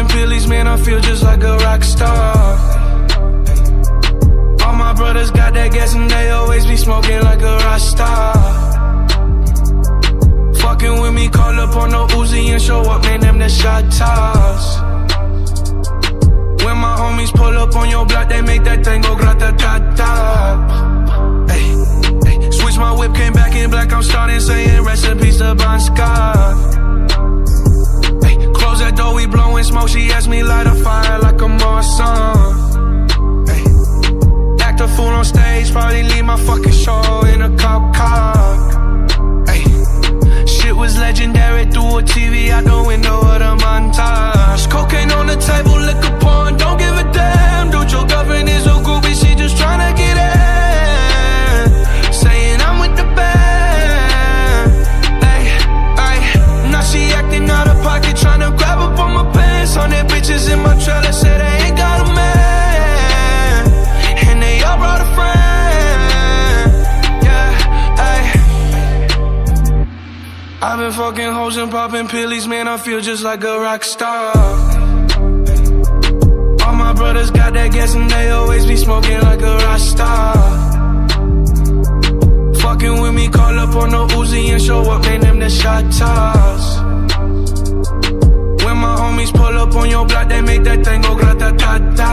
popping pillies, man, I feel just like a rock star. All my brothers got that gas and they always be smoking like a rock star. Fucking with me, call up on the Uzi and show up, man, them the shot toss. When my homies pull up on your block, they make that thing go grata-ta-ta. Ay, ay. Switch my whip, came back in black, I'm starting saying recipes to Bon Scott. Ay, close that door, we blowing smoke, she asked me light a fire like a Marsan. Ay, act a fool on stage, probably leave my fucking show in a cop car. Ay, shit was legendary, through a TV out the window of the montage. Cocaine on the table, liquor porn, don't give a damn. Dude, your girlfriend is a groupie, she just tryna get in. Saying I'm with the band. Ay, ay, now she acting out of pocket, tryna grab up on my pants. 100 bitches in my trailer, say they ain't got a man, and they all brought a friend. Yeah, ay. I've been fucking hoes and popping pillies, man, I feel just like a rock star. All my brothers got that gas and they always be smoking like a rock star. Fucking with me, call up on the Uzi and show up, man, them the shot toss. When my homies pull up on your block, they make that thing go grata-ta-ta.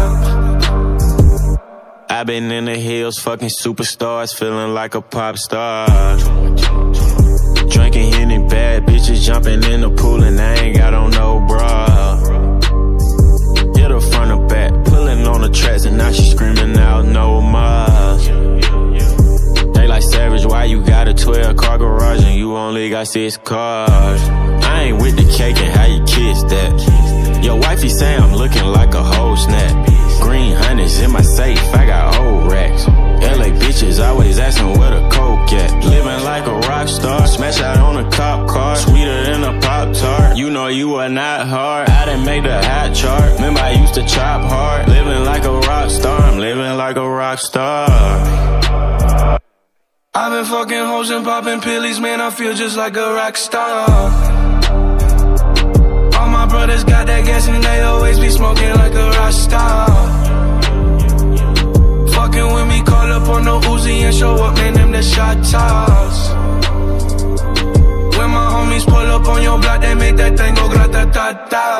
I've been in the hills, fucking superstars, feeling like a pop star. Drinking Henny, bad bitches jumping in the pool and I ain't got on no bra. Hit her front or back, pulling on the tracks and now she screaming out no more. They like Savage, why you got a 12-car garage and you only got 6 cars? I ain't with the cake and how you kiss that. Your wifey say I'm looking like a whole snap. Green honey's in my safe, I got old racks. LA bitches always asking where the coke at. Living like a rock star, smash out on a cop car, sweeter than a Pop-Tart. You know you are not hard, I done made the hot chart. Remember I used to chop hard. Living like a rock star, I'm living like a rock star. I've been fucking hoes and popping pillies, man, I feel just like a rock star. All my brothers got that gas and they always be smoking like a rock star. Fucking with me, call up on the Uzi and show up, man, them the shot toss. When my homies pull up on your block, they make that thing go grata-ta-ta.